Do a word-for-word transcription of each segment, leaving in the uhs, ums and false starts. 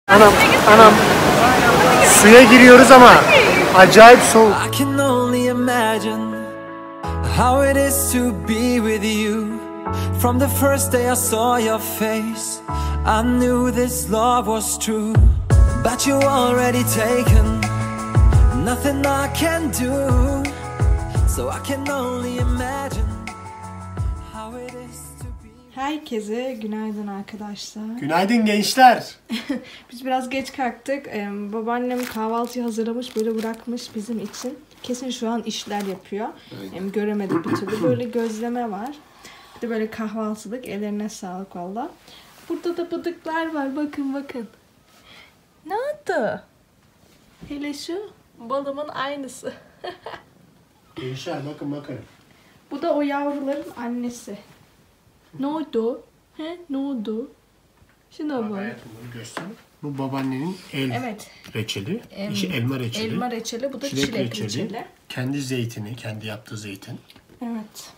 Anam, anam. Suya giriyoruz ama acayip soğuk. I can only imagine how it is to be with you. From the first day I saw your face, I knew this love was true. But you already taken, nothing I can do. So I can only imagine how it is to be. Herkese günaydın arkadaşlar. Günaydın gençler. Biz biraz geç kalktık. Ee, babaannem kahvaltıyı hazırlamış, böyle bırakmış bizim için. Kesin şu an işler yapıyor. Hem göremedik bir türlü. Böyle gözleme var. Bir de böyle kahvaltılık. Ellerine sağlık valla. Burada da bıdıklar var. Bakın bakın. Ne oldu? Hele şu balımın aynısı. Gençler bakın bakın. Bu da o yavruların annesi. Ne oldu? He? Ne oldu? Şuna bak. Bu babaannenin el Evet. reçeli. Em, İşi elma reçeli. Elma reçeli. Bu da Çilek, çilek, reçeli. reçeli. Kendi zeytini, kendi yaptığı zeytin. Evet.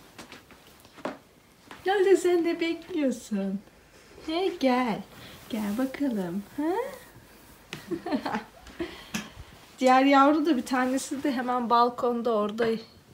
Lale sen de bekliyorsun. He gel. Gel bakalım. Ha? Diğer yavru da bir tanesi de hemen balkonda orada.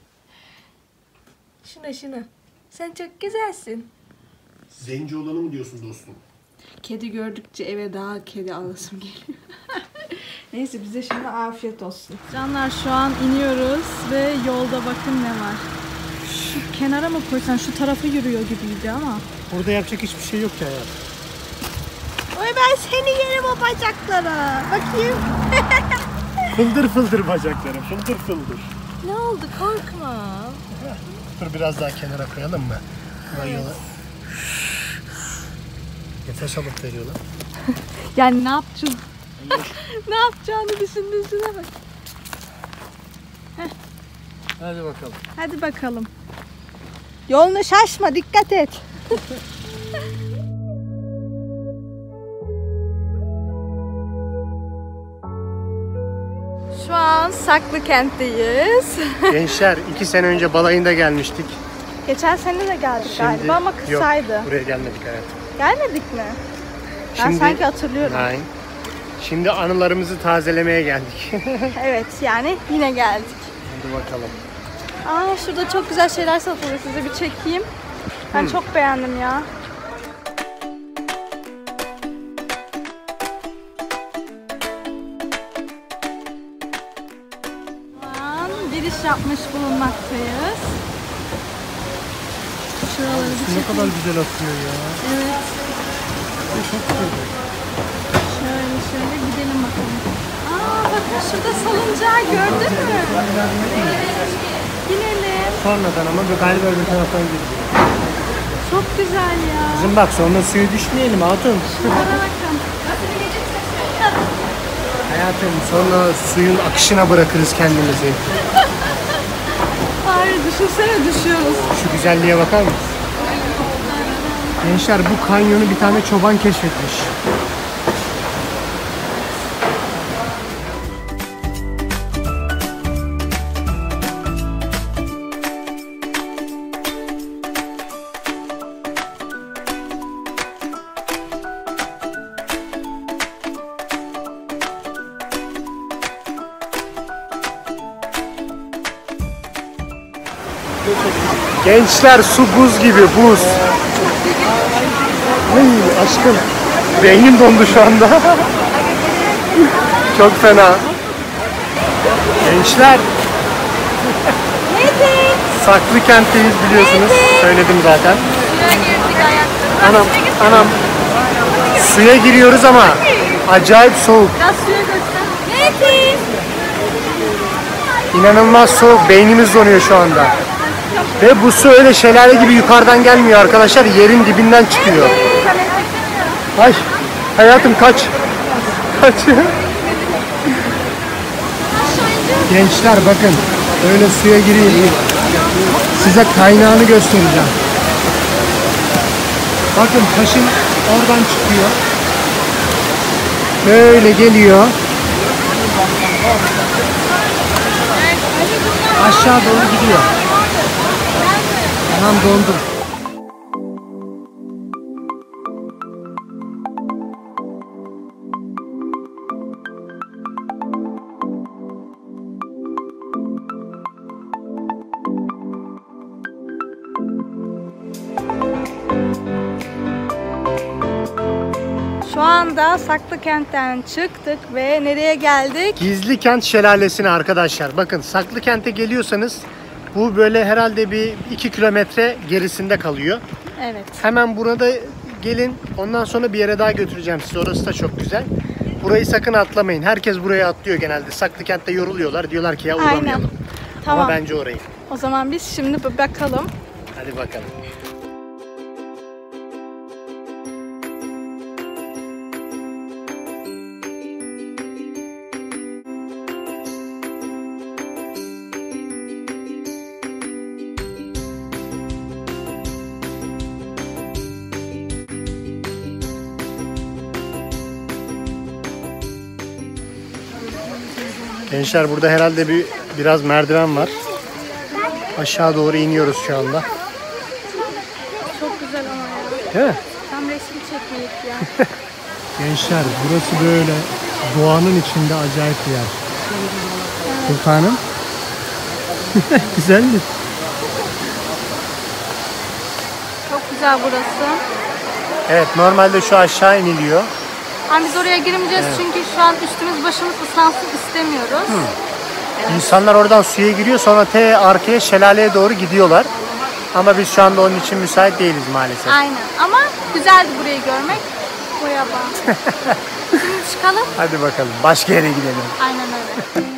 Şuna şuna. Sen çok güzelsin. Zenci olanı mı diyorsun dostum? Kedi gördükçe eve daha kedi alasım geliyor. Neyse bize şimdi afiyet olsun. Canlar şu an iniyoruz ve yolda bakın ne var. Şu kenara mı koysan, şu tarafı yürüyor gibiydi ama. Burada yapacak hiçbir şey yok ya. Oy ben seni yerim o bacaklara. Bakayım. Fıldır fıldır bacaklarım, fıldır fıldır. Ne oldu, korkma. Dur biraz daha kenara koyalım mı? Evet. Yola... Nefes alıp veriyorlar. Yani ne yapacağım? Ne yapacağını düşündün, şuna bak. Hadi bakalım. Hadi bakalım. Yolunu şaşma, dikkat et. Şu an Saklıkent'teyiz. Gençler iki sene önce balayında gelmiştik. Geçen sene de geldik Şimdi, galiba ama kısaydı. Yok, buraya gelmedik hayatım. Gelmedik mi? Ben Şimdi, sanki hatırlıyorum. Hayır. Şimdi anılarımızı tazelemeye geldik. Evet, yani yine geldik. Hadi bakalım. Aa, şurada çok güzel şeyler satılıyor, size bir çekeyim. Ben hmm. çok beğendim ya. Şu an giriş yapmış bulunmaktayız. Şuraları bir çekeyim. Ne kadar güzel akıyor ya. Evet. Çok güzel. Şöyle şöyle gidelim bakalım. Aa bakın şurada salıncağı gördün mü? Binelim. Sonradan ama galiba öbür taraftan gidiyor. Çok güzel ya. Kızım bak sonra suya düşmeyelim hatun. Şuraya bakın. Hayatım sonra suyun akışına bırakırız kendimizi. Hayır düşünsene düşüyoruz. Şu güzelliğe bakar mısın? Gençler bu kanyonu bir tane çoban keşfetmiş. Gençler su buz gibi buz. Ay aşkım beynim dondu şu anda. Çok fena. Gençler. Saklıkent'teyiz biliyorsunuz. Söyledim zaten. Anam anam. Suya giriyoruz ama acayip soğuk. Biraz suya göster. İnanılmaz soğuk. Beynimiz donuyor şu anda. Ve bu su öyle şelale gibi yukarıdan gelmiyor arkadaşlar. Yerin dibinden çıkıyor. Ay hayatım kaç. Kaç. Gençler bakın. Öyle suya gireyim. Size kaynağını göstereceğim. Bakın taşın oradan çıkıyor. Böyle geliyor. Aşağı doğru gidiyor. Anam dondum. anda Saklıkent'ten çıktık ve nereye geldik? Gizlikent Şelalesi'ne arkadaşlar. Bakın Saklıkent'e geliyorsanız bu böyle herhalde bir iki kilometre gerisinde kalıyor. Evet. Hemen burada gelin. Ondan sonra bir yere daha götüreceğim sizi. Orası da çok güzel. Burayı sakın atlamayın. Herkes buraya atlıyor genelde. Saklıkent'te yoruluyorlar. Diyorlar ki ya uğramayalım. Aynen. Tamam. Ama bence orayı. O zaman biz şimdi bir bakalım. Hadi bakalım. Gençler burada herhalde bir biraz merdiven var. Aşağı doğru iniyoruz şu anda. Çok güzel ama ya. Değil mi? Tam resim çekmeyip ya. Gençler burası böyle doğanın içinde acayip bir yer. Sultanım. Güzel mi? Çok güzel burası. Evet, normalde şu aşağı iniliyor. Ama biz oraya girmeyeceğiz Evet. çünkü şu an üstümüz başımız ıslansın istemiyoruz. İnsanlar oradan suya giriyor, sonra te arkaya şelaleye doğru gidiyorlar. Ama biz şu anda onun için müsait değiliz maalesef. Aynen ama güzeldi burayı görmek. Buraya bak. Şimdi çıkalım. Hadi bakalım başka yere gidelim. Aynen öyle.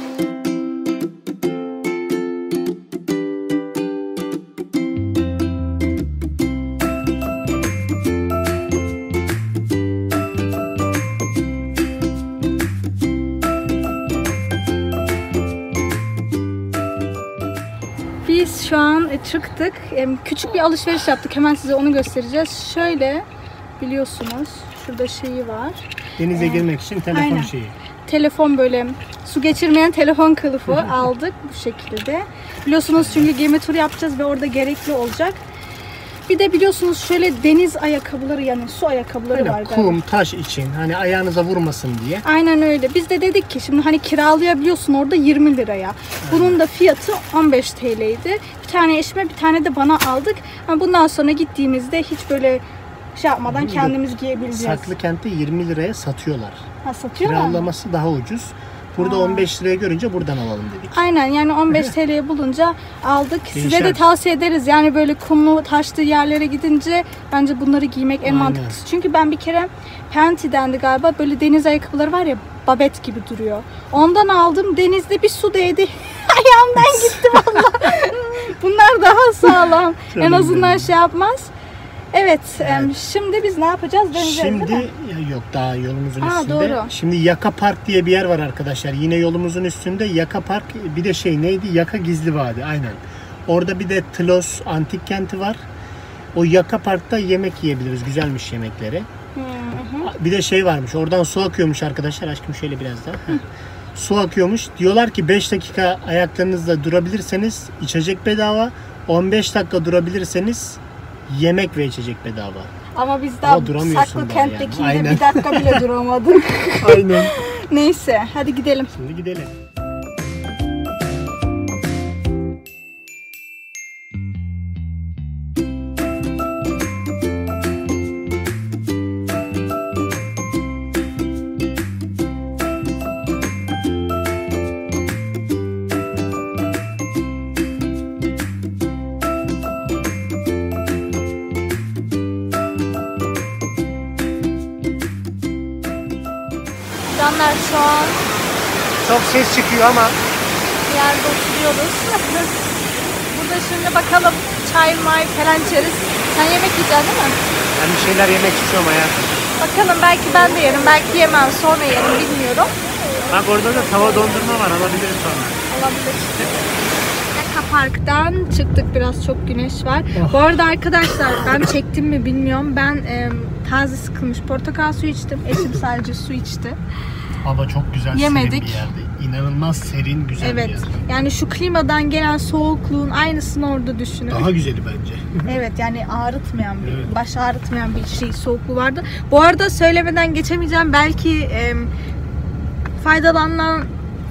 Biz şu an çıktık. Küçük bir alışveriş yaptık. Hemen size onu göstereceğiz. Şöyle biliyorsunuz şurada şeyi var. Denize girmek için telefon aynen. şeyi. Telefon böyle su geçirmeyen telefon kılıfı aldık bu şekilde. Biliyorsunuz çünkü gemi turu yapacağız ve orada gerekli olacak. Bir de biliyorsunuz şöyle deniz ayakkabıları yani su ayakkabıları Aynen, var galiba. kum, taş için hani ayağınıza vurmasın diye. Aynen öyle. Biz de dedik ki şimdi hani kiralayabiliyorsun orada yirmi liraya. Bunun da fiyatı on beş T L'ydi. Bir tane eşime bir tane de bana aldık. Ama bundan sonra gittiğimizde hiç böyle şey yapmadan kendimiz giyebileceğiz. Saklıkent'te yirmi liraya satıyorlar. Ha, satıyorlar mı? Kiralaması daha ucuz. Burada on beş liraya görünce buradan alalım dedik. Aynen yani on beş T L'ye bulunca aldık. Size Değişer. de tavsiye ederiz. Yani böyle kumlu taşlı yerlere gidince bence bunları giymek en Aynen. mantıklısı. Çünkü ben bir kere Penti'dendi galiba böyle deniz ayakkabıları var ya babet gibi duruyor. Ondan aldım denizde bir su değdi. Ayağımdan gitti valla. Bunlar daha sağlam. Canım en azından benim. şey yapmaz. Evet, em, Evet. şimdi biz ne yapacağız? Döneceğiz Şimdi değil mi? ya yok daha yolumuzun Aa, üstünde. doğru. Şimdi Yaka Park diye bir yer var arkadaşlar. Yine yolumuzun üstünde Yaka Park, bir de şey neydi? Yaka Gizli Vadi aynen. Orada bir de Tlos Antik Kenti var. O Yaka Park'ta yemek yiyebiliriz. Güzelmiş yemekleri. Hı hı. Bir de şey varmış. Oradan su akıyormuş arkadaşlar. Aşkım şöyle biraz daha. Heh. Su akıyormuş. Diyorlar ki beş dakika ayaklarınızda durabilirseniz içecek bedava. on beş dakika durabilirseniz yemek ve içecek bedava. Ama biz daha Ama duramıyorsun saklı daha kenttekinde yani. Aynen. bir dakika bile duramadık. Aynen. Neyse hadi gidelim. Şimdi gidelim. Canlar şu an Çok ses çıkıyor ama bir yerde oturuyoruz. Burada şimdi bakalım çay may falan içeriz. Sen yemek yiyeceksin değil mi? ben bir şeyler yemek istiyorum hayatım. Bakalım belki ben de yerim, belki yemem, sonra yerim bilmiyorum. Bak orada da tava dondurma var, alabiliriz sonra. Olabilir. Yaka Park'tan çıktık, biraz çok güneş var. Oh. Bu arada arkadaşlar ben çektim mi bilmiyorum. Ben e, taze sıkılmış portakal suyu içtim. Eşim sadece su içti. Hava çok güzel, Yemedik. serin bir yerde. İnanılmaz serin, güzel Evet. bir yer. Yani şu klimadan gelen soğukluğun aynısını orada düşünün. Daha güzeli bence. Evet yani ağrıtmayan bir, Evet. baş ağrıtmayan bir şey soğukluğu vardı. Bu arada söylemeden geçemeyeceğim. Belki e, faydalanan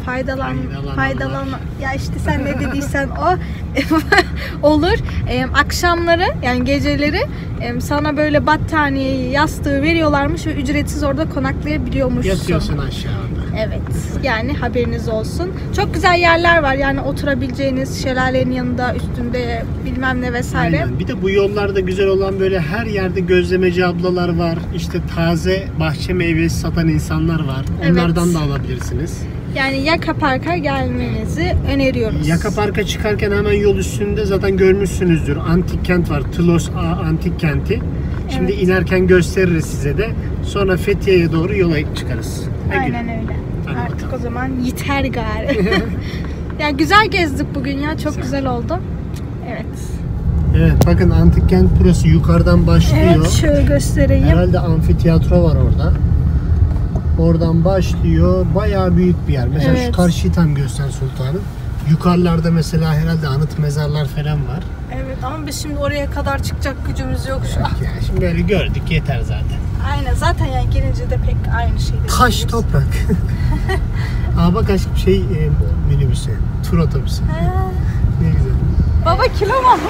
faydalan Faydalananlar. faydalan ya işte sen ne dediysen o olur. Ee, akşamları yani geceleri e, sana böyle battaniyeyi, yastığı veriyorlarmış ve ücretsiz orada konaklayabiliyormuşsun. Yatıyorsun aşağıda. Evet. Yani haberiniz olsun. Çok güzel yerler var. Yani oturabileceğiniz şelalenin yanında, üstünde bilmem ne vesaire. Aynen. Bir de bu yollarda güzel olan böyle her yerde gözlemeci ablalar var. İşte taze bahçe meyvesi satan insanlar var. Onlardan Evet. da alabilirsiniz. Yani Yaka Park'a gelmenizi öneriyoruz. Yaka Park'a çıkarken hemen yol üstünde zaten görmüşsünüzdür. Antik kent var. Tlos A Antik Kenti. Şimdi Evet. inerken gösteririz size de. Sonra Fethiye'ye doğru yola çıkarız. Hadi Aynen gidelim. öyle. Hadi Artık bakalım. o zaman yeter gari. Ya güzel gezdik bugün ya. Çok Güzel. güzel oldu. Evet. Evet bakın antik kent burası yukarıdan başlıyor. Evet şöyle göstereyim. Herhalde amfiteyatro var orada. Oradan başlıyor. Bayağı büyük bir yer. Mesela Evet. şu karşıyı tam göster sultanım. Yukarılarda mesela herhalde anıt mezarlar falan var. Evet ama biz şimdi oraya kadar çıkacak gücümüz yok şu an. Yani şimdi böyle gördük yeter zaten. Aynen zaten yani gelince de pek aynı şeyde. Taş değiliz. toprak. Aa bak aşkım şey e, minibüsü. Tur otobüsü. Ha. Ne güzel. Baba kilo mu?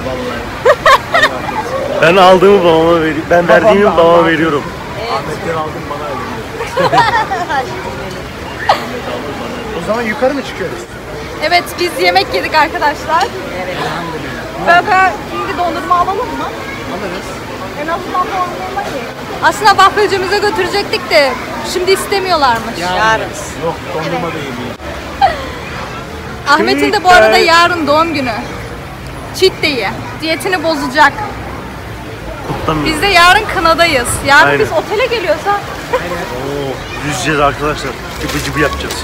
Ben aldığımı babama veriyorum. Ben verdiğimi Babam da babama Allah veriyorum. Ahmet'ten aldım bana öyle. O zaman yukarı mı çıkıyoruz? Evet biz yemek yedik arkadaşlar. Evet Baba şimdi dondurma alalım mı? Alırız. En azından dondurma ye. Aslında wafflecimize götürecektik de şimdi istemiyorlarmış. Yok dondurma da yemeyeyim. Ahmet'in de bu arada yarın doğum günü. Cheat day'i. Diyetini bozacak. Kutlamıyorum. Biz de yarın kınadayız. Yarın Aynen. biz otele geliyoruz ha. Oo, yüzeceğiz arkadaşlar. Cıbı cıbı yapacağız.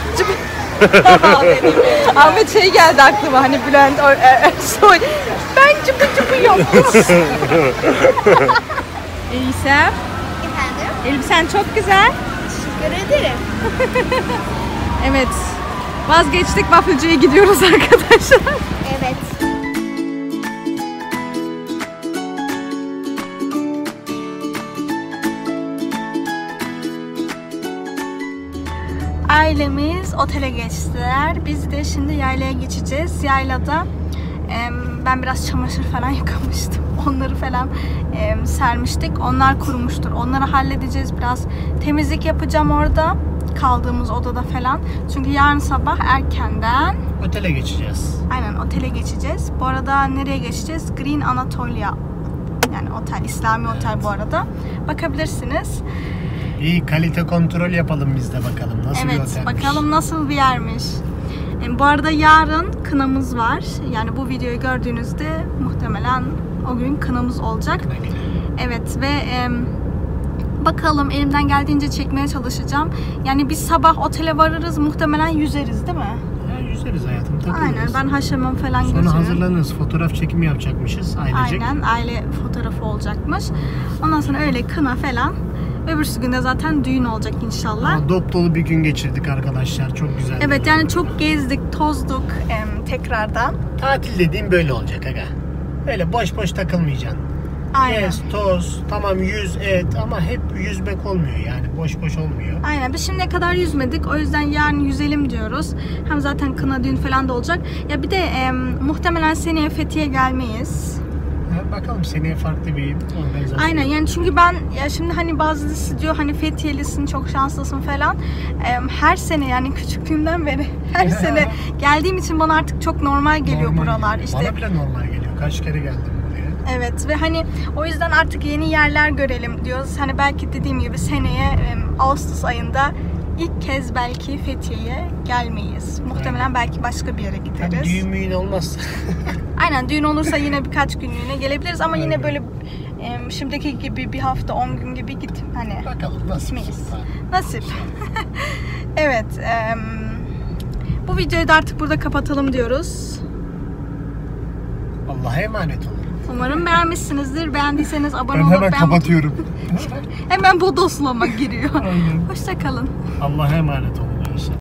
Ahmet şey geldi aklıma hani Bülent o- e- Ersoy. Ben cıpı cıpı yaptım. İyisem. Efendim? Elbisen çok güzel. Teşekkür ederim. Evet. Vazgeçtik wafflecıya gidiyoruz arkadaşlar. Evet. Ailemiz otele geçtiler. Biz de şimdi yaylaya geçeceğiz. Yaylada em, ben biraz çamaşır falan yıkamıştım. Onları falan em, sermiştik. Onlar kurumuştur. Onları halledeceğiz. Biraz temizlik yapacağım orada. Kaldığımız odada falan. Çünkü yarın sabah erkenden Otele geçeceğiz. aynen otele geçeceğiz. Bu arada nereye geçeceğiz? Green Anatolia. Yani otel, İslami otel bu arada. Bakabilirsiniz. İyi kalite kontrol yapalım biz de bakalım nasıl bir Evet, otelmiş. bakalım nasıl bir yermiş. E, Bu arada yarın kınamız var. Yani bu videoyu gördüğünüzde muhtemelen o gün kınamız olacak. Ne güzel. Evet ve e, bakalım elimden geldiğince çekmeye çalışacağım. Yani biz sabah otele varırız muhtemelen yüzeriz değil mi? Ya yüzeriz hayatım takılırız. Aynen ben haşamam falan Sonra götürürüm. hazırlanırız. Fotoğraf çekimi yapacakmışız ailecek. Aynen aile fotoğrafı olacakmış. Ondan sonra öyle kına falan. Öbürsü günde zaten düğün olacak inşallah. Ama dop dolu bir gün geçirdik arkadaşlar. Çok güzel. Evet yani çok gezdik, tozduk em, tekrardan. Tatil dediğim böyle olacak aga. Öyle boş boş takılmayacaksın. Aynen. Gez, toz, tamam yüz et ama hep yüzmek olmuyor yani. Boş boş olmuyor. Aynen. Biz şimdiye kadar yüzmedik. O yüzden yarın yüzelim diyoruz. Hem zaten kına düğün falan da olacak. Ya bir de em, muhtemelen seneye Fethiye gelmeyiz. Ha, bakalım seneye farklı bir organizasyon. Aynen yani çünkü ben ya şimdi hani bazısı diyor hani Fethiye'lisin çok şanslısın falan. Em, her sene yani küçüklüğümden beri her sene geldiğim için bana artık çok normal geliyor Normal. buralar. İşte Bana bile normal geliyor. Kaç kere geldim buraya. evet ve hani o yüzden artık yeni yerler görelim diyoruz. Hani belki dediğim gibi seneye em, Ağustos ayında ilk kez belki Fethiye'ye gelmeyiz. Muhtemelen Aynen. belki başka bir yere Tabii gideriz. düğün müğün olmazsa. Aynen düğün olursa yine birkaç günlüğüne gelebiliriz ama yine Aynen. böyle em, şimdiki gibi bir hafta on gün gibi git hani Bakalım nasıl. gitmeyiz. Nasip. Evet. em, bu videoyu da artık burada kapatalım diyoruz. Allah'a emanet olun. Umarım beğenmişsinizdir. Beğendiyseniz abone Ben olup hemen beğen- kapatıyorum. hemen bodoslama giriyor. Aynen. Hoşça kalın. Allah'a emanet olun.